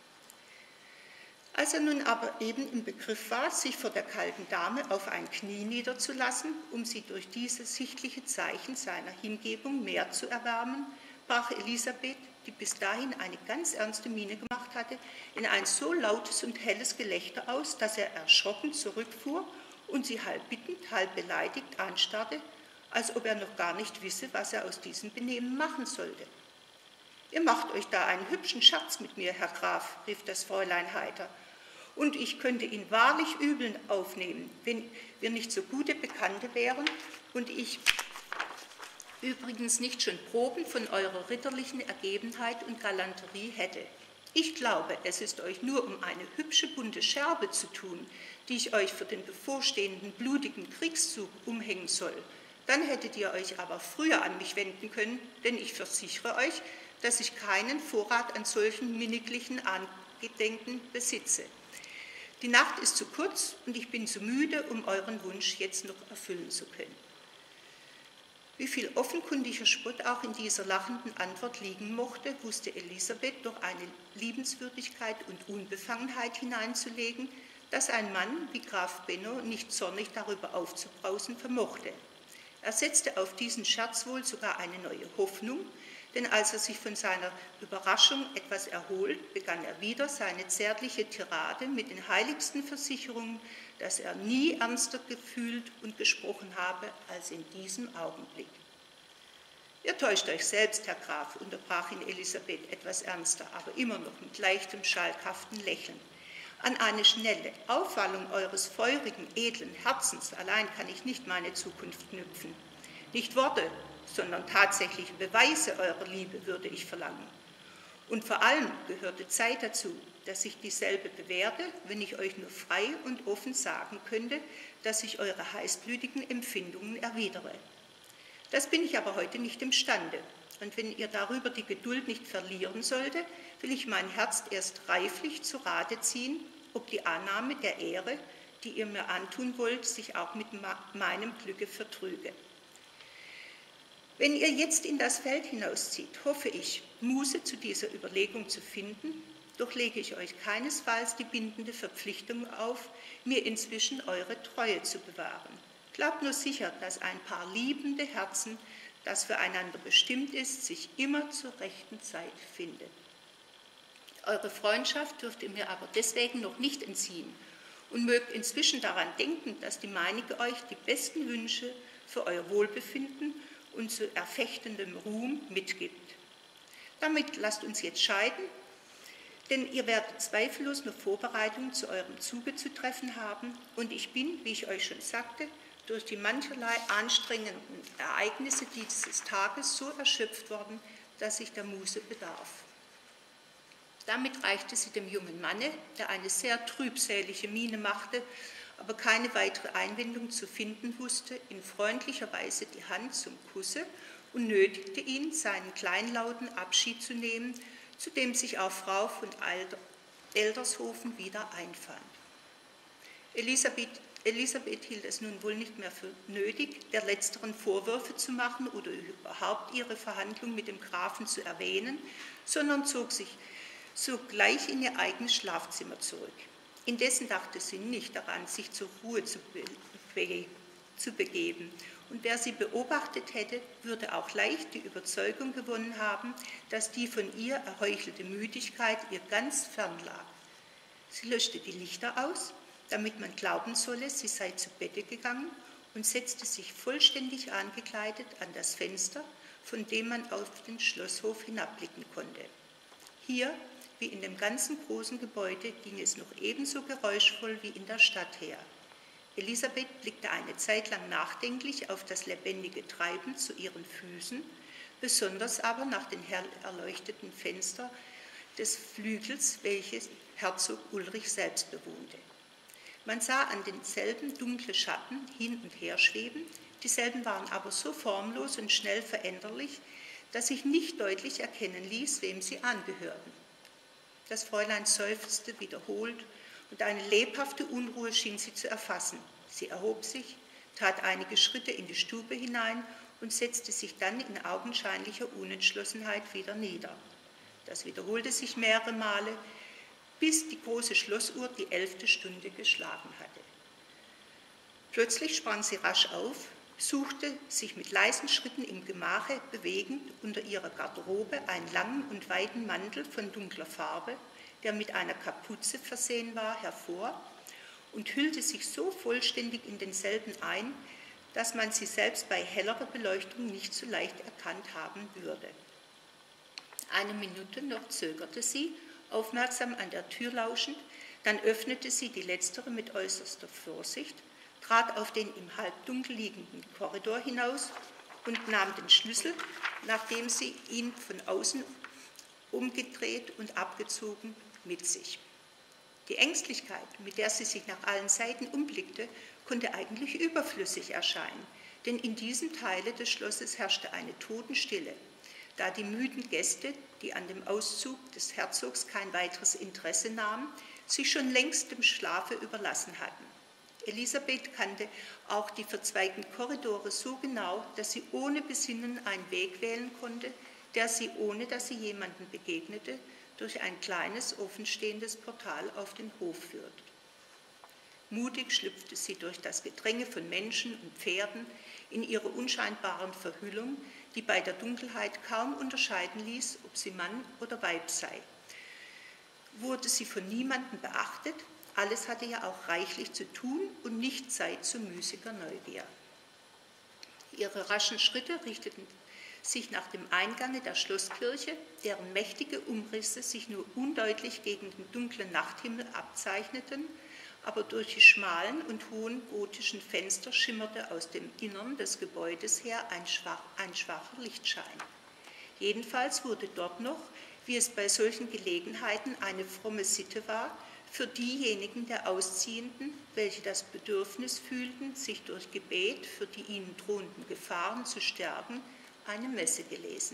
Als er nun aber eben im Begriff war, sich vor der kalten Dame auf ein Knie niederzulassen, um sie durch dieses sichtliche Zeichen seiner Hingebung mehr zu erwärmen, brach Elisabeth, die bis dahin eine ganz ernste Miene gemacht hatte, in ein so lautes und helles Gelächter aus, dass er erschrocken zurückfuhr und sie halb bittend, halb beleidigt anstarrte, als ob er noch gar nicht wisse, was er aus diesem Benehmen machen sollte. »Ihr macht euch da einen hübschen Scherz mit mir, Herr Graf«, rief das Fräulein heiter, »und ich könnte ihn wahrlich übel aufnehmen, wenn wir nicht so gute Bekannte wären und ich übrigens nicht schon Proben von eurer ritterlichen Ergebenheit und Galanterie hätte. Ich glaube, es ist euch nur um eine hübsche bunte Scherbe zu tun, die ich euch für den bevorstehenden blutigen Kriegszug umhängen soll. Dann hättet ihr euch aber früher an mich wenden können, denn ich versichere euch, dass ich keinen Vorrat an solchen minniglichen Angedenken besitze. Die Nacht ist zu kurz und ich bin zu müde, um euren Wunsch jetzt noch erfüllen zu können.« Wie viel offenkundiger Spott auch in dieser lachenden Antwort liegen mochte, wusste Elisabeth durch eine Liebenswürdigkeit und Unbefangenheit hineinzulegen, dass ein Mann wie Graf Benno nicht zornig darüber aufzubrausen vermochte. Er setzte auf diesen Scherz wohl sogar eine neue Hoffnung, denn als er sich von seiner Überraschung etwas erholt, begann er wieder seine zärtliche Tirade mit den heiligsten Versicherungen, dass er nie ernster gefühlt und gesprochen habe als in diesem Augenblick. »Ihr täuscht euch selbst, Herr Graf«, unterbrach ihn Elisabeth etwas ernster, aber immer noch mit leichtem, schalkhaften Lächeln. »An eine schnelle Aufwallung eures feurigen, edlen Herzens allein kann ich nicht meine Zukunft knüpfen. Nicht Worte, sondern tatsächliche Beweise eurer Liebe würde ich verlangen. Und vor allem gehörte Zeit dazu, dass sich dieselbe bewährte, wenn ich euch nur frei und offen sagen könnte, dass ich eure heißblütigen Empfindungen erwidere. Das bin ich aber heute nicht imstande, und wenn ihr darüber die Geduld nicht verlieren sollte, will ich mein Herz erst reiflich zu Rate ziehen, ob die Annahme der Ehre, die ihr mir antun wollt, sich auch mit meinem Glücke vertrüge. Wenn ihr jetzt in das Feld hinauszieht, hoffe ich, Muße zu dieser Überlegung zu finden, doch lege ich euch keinesfalls die bindende Verpflichtung auf, mir inzwischen eure Treue zu bewahren. Glaubt nur sicher, dass ein Paar liebende Herzen, das füreinander bestimmt ist, sich immer zur rechten Zeit findet. Eure Freundschaft dürft ihr mir aber deswegen noch nicht entziehen und mögt inzwischen daran denken, dass die meinige euch die besten Wünsche für euer Wohlbefinden und zu erfechtendem Ruhm mitgibt. Damit lasst uns jetzt scheiden, denn ihr werdet zweifellos noch Vorbereitungen zu eurem Zuge zu treffen haben und ich bin, wie ich euch schon sagte, durch die mancherlei anstrengenden Ereignisse dieses Tages so erschöpft worden, dass ich der Muße bedarf. Damit reichte sie dem jungen Manne, der eine sehr trübselige Miene machte, aber keine weitere Einwendung zu finden wusste, in freundlicher Weise die Hand zum Kusse und nötigte ihn, seinen kleinlauten Abschied zu nehmen, zu dem sich auch Frau von Eldershofen wieder einfand. Elisabeth hielt es nun wohl nicht mehr für nötig, der Letzteren Vorwürfe zu machen oder überhaupt ihre Verhandlung mit dem Grafen zu erwähnen, sondern zog sich sogleich in ihr eigenes Schlafzimmer zurück. Indessen dachte sie nicht daran, sich zur Ruhe zu begeben. Und wer sie beobachtet hätte, würde auch leicht die Überzeugung gewonnen haben, dass die von ihr erheuchelte Müdigkeit ihr ganz fern lag. Sie löschte die Lichter aus, damit man glauben solle, sie sei zu Bette gegangen und setzte sich vollständig angekleidet an das Fenster, von dem man auf den Schlosshof hinabblicken konnte. Hier, wie in dem ganzen großen Gebäude, ging es noch ebenso geräuschvoll wie in der Stadt her. Elisabeth blickte eine Zeit lang nachdenklich auf das lebendige Treiben zu ihren Füßen, besonders aber nach den hell erleuchteten Fenstern des Flügels, welches Herzog Ulrich selbst bewohnte. Man sah an denselben dunkle Schatten hin und her schweben, dieselben waren aber so formlos und schnell veränderlich, dass sich nicht deutlich erkennen ließ, wem sie angehörten. Das Fräulein seufzte wiederholt und eine lebhafte Unruhe schien sie zu erfassen. Sie erhob sich, tat einige Schritte in die Stube hinein und setzte sich dann in augenscheinlicher Unentschlossenheit wieder nieder. Das wiederholte sich mehrere Male, bis die große Schlossuhr die 11. Stunde geschlagen hatte. Plötzlich sprang sie rasch auf, suchte, sich mit leisen Schritten im Gemache bewegend, unter ihrer Garderobe einen langen und weiten Mantel von dunkler Farbe, der mit einer Kapuze versehen war, hervor und hüllte sich so vollständig in denselben ein, dass man sie selbst bei hellerer Beleuchtung nicht so leicht erkannt haben würde. Eine Minute noch zögerte sie, aufmerksam an der Tür lauschend, dann öffnete sie die letztere mit äußerster Vorsicht, trat auf den im Halbdunkel liegenden Korridor hinaus und nahm den Schlüssel, nachdem sie ihn von außen umgedreht und abgezogen, mit sich. Die Ängstlichkeit, mit der sie sich nach allen Seiten umblickte, konnte eigentlich überflüssig erscheinen, denn in diesem Teile des Schlosses herrschte eine Totenstille, da die müden Gäste, die an dem Auszug des Herzogs kein weiteres Interesse nahmen, sich schon längst dem Schlafe überlassen hatten. Elisabeth kannte auch die verzweigten Korridore so genau, dass sie ohne Besinnen einen Weg wählen konnte, der sie, ohne dass sie jemandem begegnete, durch ein kleines, offenstehendes Portal auf den Hof führt. Mutig schlüpfte sie durch das Gedränge von Menschen und Pferden in ihre unscheinbaren Verhüllung, die bei der Dunkelheit kaum unterscheiden ließ, ob sie Mann oder Weib sei. Wurde sie von niemandem beachtet, alles hatte ja auch reichlich zu tun und nicht Zeit zu müßiger Neugier. Ihre raschen Schritte richteten sich nach dem Eingange der Schlosskirche, deren mächtige Umrisse sich nur undeutlich gegen den dunklen Nachthimmel abzeichneten, aber durch die schmalen und hohen gotischen Fenster schimmerte aus dem Innern des Gebäudes her ein schwacher Lichtschein. Jedenfalls wurde dort noch, wie es bei solchen Gelegenheiten eine fromme Sitte war, für diejenigen der Ausziehenden, welche das Bedürfnis fühlten, sich durch Gebet für die ihnen drohenden Gefahren zu stärken, eine Messe gelesen.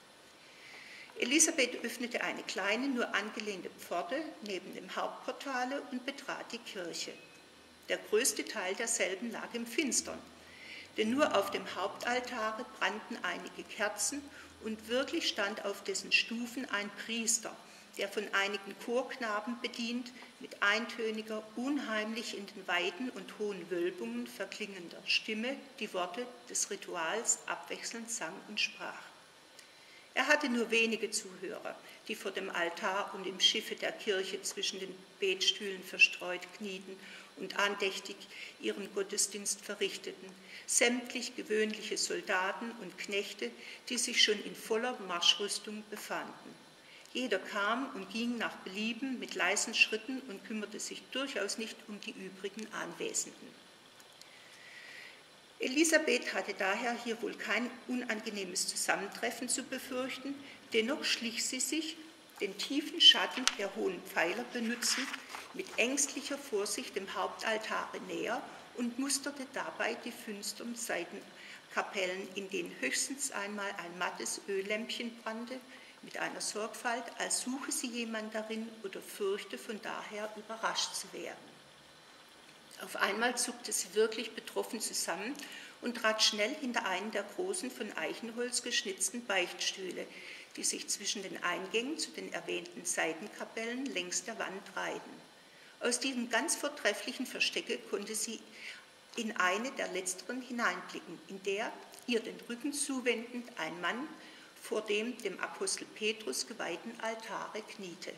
Elisabeth öffnete eine kleine, nur angelehnte Pforte neben dem Hauptportale und betrat die Kirche. Der größte Teil derselben lag im Finstern, denn nur auf dem Hauptaltare brannten einige Kerzen und wirklich stand auf dessen Stufen ein Priester, der von einigen Chorknaben bedient, mit eintöniger, unheimlich in den weiten und hohen Wölbungen verklingender Stimme die Worte des Rituals abwechselnd sang und sprach. Er hatte nur wenige Zuhörer, die vor dem Altar und im Schiffe der Kirche zwischen den Betstühlen verstreut knieten und andächtig ihren Gottesdienst verrichteten, sämtlich gewöhnliche Soldaten und Knechte, die sich schon in voller Marschrüstung befanden. Jeder kam und ging nach Belieben mit leisen Schritten und kümmerte sich durchaus nicht um die übrigen Anwesenden. Elisabeth hatte daher hier wohl kein unangenehmes Zusammentreffen zu befürchten, dennoch schlich sie sich, den tiefen Schatten der hohen Pfeiler benützend, mit ängstlicher Vorsicht dem Hauptaltare näher und musterte dabei die finsteren Seitenkapellen, in denen höchstens einmal ein mattes Öllämpchen brannte, mit einer Sorgfalt, als suche sie jemand darin oder fürchte, von daher überrascht zu werden. Auf einmal zuckte sie wirklich betroffen zusammen und trat schnell hinter einen der großen, von Eichenholz geschnitzten Beichtstühle, die sich zwischen den Eingängen zu den erwähnten Seitenkapellen längs der Wand reihten. Aus diesem ganz vortrefflichen Verstecke konnte sie in eine der letzteren hineinblicken, in der, ihr den Rücken zuwendend, ein Mann vor dem Apostel Petrus geweihten Altare kniete.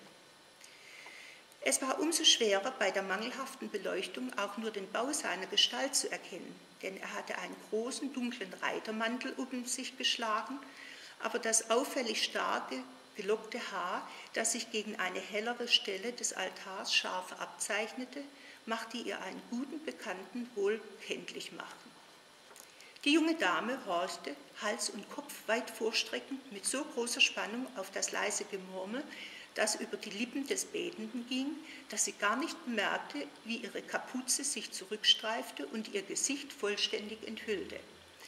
Es war umso schwerer, bei der mangelhaften Beleuchtung auch nur den Bau seiner Gestalt zu erkennen, denn er hatte einen großen, dunklen Reitermantel um sich geschlagen, aber das auffällig starke, gelockte Haar, das sich gegen eine hellere Stelle des Altars scharf abzeichnete, machte ihr einen guten Bekannten wohl kenntlich machen. Die junge Dame horchte, Hals und Kopf weit vorstreckend, mit so großer Spannung auf das leise Gemurmel, das über die Lippen des Betenden ging, dass sie gar nicht bemerkte, wie ihre Kapuze sich zurückstreifte und ihr Gesicht vollständig enthüllte.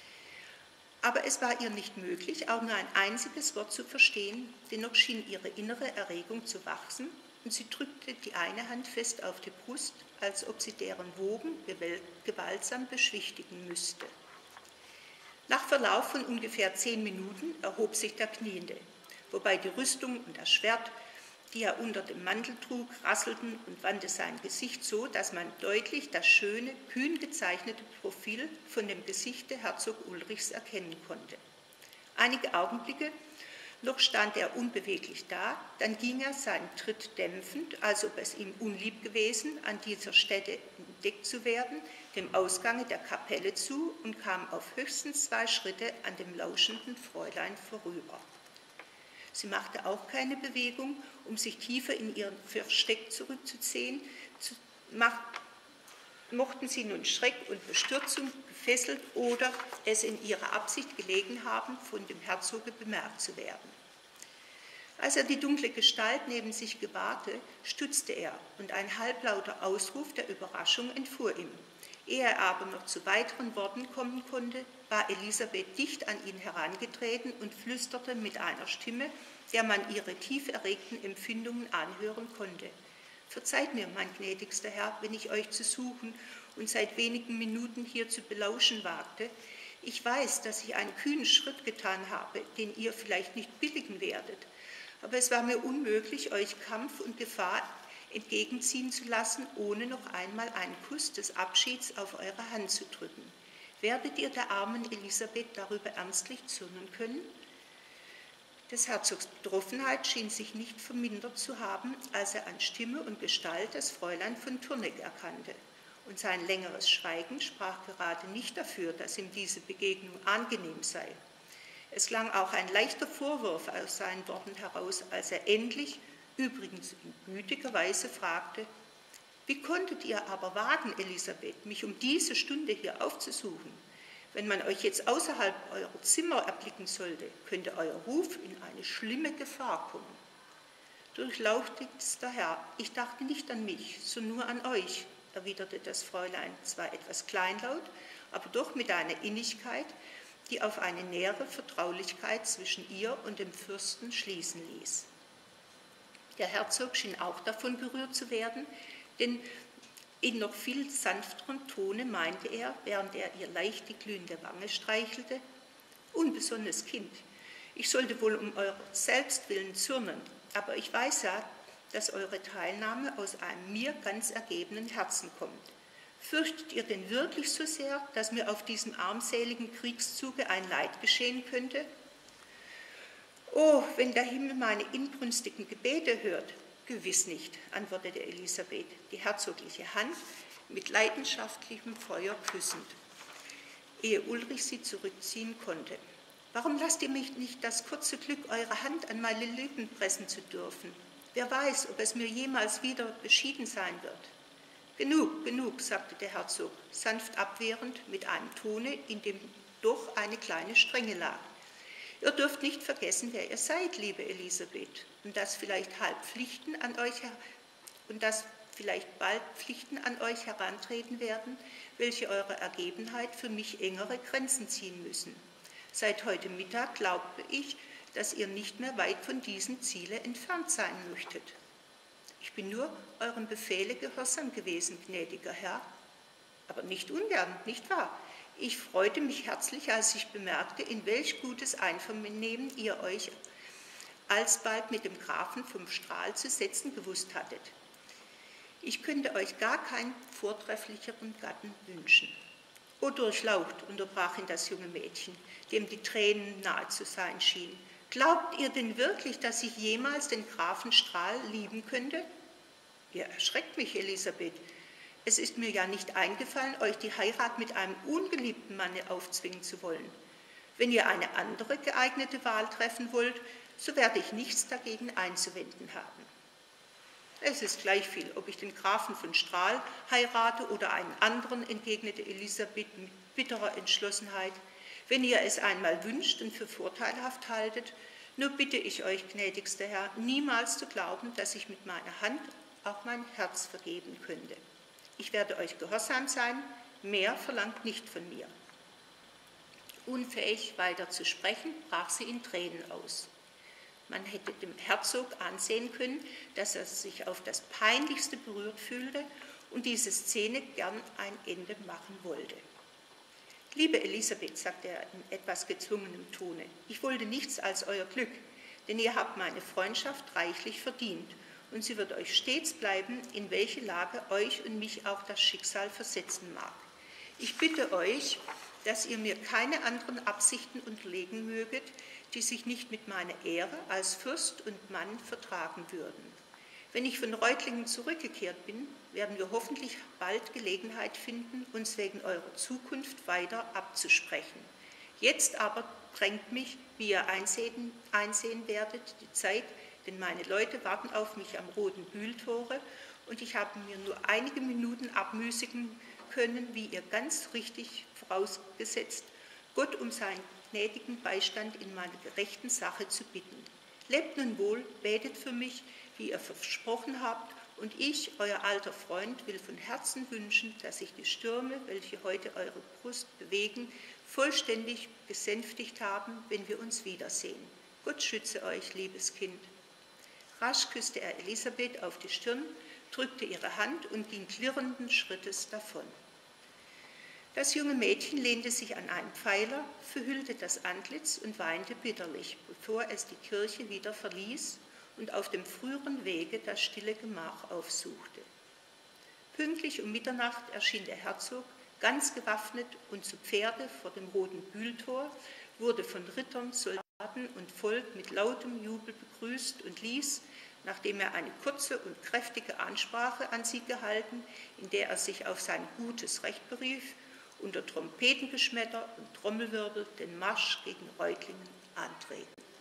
Aber es war ihr nicht möglich, auch nur ein einziges Wort zu verstehen, dennoch schien ihre innere Erregung zu wachsen, und sie drückte die eine Hand fest auf die Brust, als ob sie deren Wogen gewaltsam beschwichtigen müsste. Nach Verlauf von ungefähr 10 Minuten erhob sich der Kniende, wobei die Rüstung und das Schwert, die er unter dem Mantel trug, rasselten und wandte sein Gesicht so, dass man deutlich das schöne, kühn gezeichnete Profil von dem Gesichte Herzog Ulrichs erkennen konnte. Einige Augenblicke noch stand er unbeweglich da, dann ging er seinen Tritt dämpfend, als ob es ihm unlieb gewesen, an dieser Stätte entdeckt zu werden, dem Ausgange der Kapelle zu und kam auf höchstens 2 Schritte an dem lauschenden Fräulein vorüber. Sie machte auch keine Bewegung, um sich tiefer in ihren Versteck zurückzuziehen. Mochten sie nun Schreck und Bestürzung gefesselt oder es in ihrer Absicht gelegen haben, von dem Herzoge bemerkt zu werden. Als er die dunkle Gestalt neben sich gewahrte, stutzte er und ein halblauter Ausruf der Überraschung entfuhr ihm. Ehe er aber noch zu weiteren Worten kommen konnte, war Elisabeth dicht an ihn herangetreten und flüsterte mit einer Stimme, der man ihre tief erregten Empfindungen anhören konnte. Verzeiht mir, mein gnädigster Herr, wenn ich euch zu suchen und seit wenigen Minuten hier zu belauschen wagte. Ich weiß, dass ich einen kühnen Schritt getan habe, den ihr vielleicht nicht billigen werdet. Aber es war mir unmöglich, euch Kampf und Gefahr entgegenziehen zu lassen, ohne noch einmal einen Kuss des Abschieds auf eure Hand zu drücken. Werdet ihr der armen Elisabeth darüber ernstlich zürnen können? Des Herzogs Betroffenheit schien sich nicht vermindert zu haben, als er an Stimme und Gestalt das Fräulein von Turneck erkannte. Und sein längeres Schweigen sprach gerade nicht dafür, dass ihm diese Begegnung angenehm sei. Es klang auch ein leichter Vorwurf aus seinen Worten heraus, als er endlich, übrigens in gütiger Weise, fragte: Wie konntet ihr aber wagen, Elisabeth, mich um diese Stunde hier aufzusuchen? Wenn man euch jetzt außerhalb eurer Zimmer erblicken sollte, könnte euer Ruf in eine schlimme Gefahr kommen. Durchlauchtigster Herr, ich dachte nicht an mich, sondern nur an euch, erwiderte das Fräulein, zwar etwas kleinlaut, aber doch mit einer Innigkeit, die auf eine nähere Vertraulichkeit zwischen ihr und dem Fürsten schließen ließ. Der Herzog schien auch davon gerührt zu werden, denn In noch viel sanfterem Tone meinte er, während er ihr leicht die glühende Wange streichelte: »Unbesonnenes Kind, ich sollte wohl um eurer selbst willen zürnen, aber ich weiß ja, dass eure Teilnahme aus einem mir ganz ergebenen Herzen kommt. Fürchtet ihr denn wirklich so sehr, dass mir auf diesem armseligen Kriegszuge ein Leid geschehen könnte? Oh, wenn der Himmel meine inbrünstigen Gebete hört!« »Gewiss nicht«, antwortete Elisabeth, die herzogliche Hand mit leidenschaftlichem Feuer küssend, ehe Ulrich sie zurückziehen konnte. »Warum lasst ihr mich nicht das kurze Glück, eure Hand an meine Lippen pressen zu dürfen? Wer weiß, ob es mir jemals wieder beschieden sein wird.« »Genug, genug«, sagte der Herzog, sanft abwehrend, mit einem Tone, in dem doch eine kleine Strenge lag. »Ihr dürft nicht vergessen, wer ihr seid, liebe Elisabeth, und dass vielleicht bald Pflichten an euch herantreten werden, welche eurer Ergebenheit für mich engere Grenzen ziehen müssen. Seit heute Mittag glaube ich, dass ihr nicht mehr weit von diesem Ziele entfernt sein möchtet. Ich bin nur eurem Befehle gehorsam gewesen, gnädiger Herr, aber nicht ungern, nicht wahr? Ich freute mich herzlich, als ich bemerkte, in welch gutes Einvernehmen ihr euch alsbald mit dem Grafen vom Strahl zu setzen gewusst hattet. Ich könnte euch gar keinen vortrefflicheren Gatten wünschen.« »O Durchlaucht«, unterbrach ihn das junge Mädchen, dem die Tränen nahe zu sein schienen, »glaubt ihr denn wirklich, dass ich jemals den Grafen Strahl lieben könnte?« »Ihr erschreckt mich, Elisabeth. Es ist mir ja nicht eingefallen, euch die Heirat mit einem ungeliebten Manne aufzwingen zu wollen. Wenn ihr eine andere geeignete Wahl treffen wollt, so werde ich nichts dagegen einzuwenden haben.« »Es ist gleich viel, ob ich den Grafen von Strahl heirate oder einen anderen«, entgegnete Elisabeth mit bitterer Entschlossenheit. »Wenn ihr es einmal wünscht und für vorteilhaft haltet, nur bitte ich euch, gnädigster Herr, niemals zu glauben, dass ich mit meiner Hand auch mein Herz vergeben könnte. Ich werde euch gehorsam sein, mehr verlangt nicht von mir.« Unfähig weiter zu sprechen, brach sie in Tränen aus. Man hätte dem Herzog ansehen können, dass er sich auf das Peinlichste berührt fühlte und diese Szene gern ein Ende machen wollte. »Liebe Elisabeth«, sagte er in etwas gezwungenem Tone, »ich wollte nichts als euer Glück, denn ihr habt meine Freundschaft reichlich verdient, und sie wird euch stets bleiben, in welche Lage euch und mich auch das Schicksal versetzen mag. Ich bitte euch, dass ihr mir keine anderen Absichten unterlegen möget, die sich nicht mit meiner Ehre als Fürst und Mann vertragen würden. Wenn ich von Reutlingen zurückgekehrt bin, werden wir hoffentlich bald Gelegenheit finden, uns wegen eurer Zukunft weiter abzusprechen. Jetzt aber drängt mich, wie ihr einsehen werdet, die Zeit, denn meine Leute warten auf mich am Roten Bühltore und ich habe mir nur einige Minuten abmüßigen können, wie ihr ganz richtig vorausgesetzt, Gott um seinen gnädigen Beistand in meiner gerechten Sache zu bitten. Lebt nun wohl, betet für mich, wie ihr versprochen habt, und ich, euer alter Freund, will von Herzen wünschen, dass sich die Stürme, welche heute eure Brust bewegen, vollständig besänftigt haben, wenn wir uns wiedersehen. Gott schütze euch, liebes Kind.« Rasch küsste er Elisabeth auf die Stirn, drückte ihre Hand und ging klirrenden Schrittes davon. Das junge Mädchen lehnte sich an einen Pfeiler, verhüllte das Antlitz und weinte bitterlich, bevor es die Kirche wieder verließ und auf dem früheren Wege das stille Gemach aufsuchte. Pünktlich um Mitternacht erschien der Herzog, ganz gewaffnet und zu Pferde vor dem Roten Bühltor, wurde von Rittern, Soldaten und Volk mit lautem Jubel begrüßt und ließ, nachdem er eine kurze und kräftige Ansprache an sie gehalten, in der er sich auf sein gutes Recht berief, unter Trompetengeschmetter und Trommelwirbel den Marsch gegen Reutlingen antreten.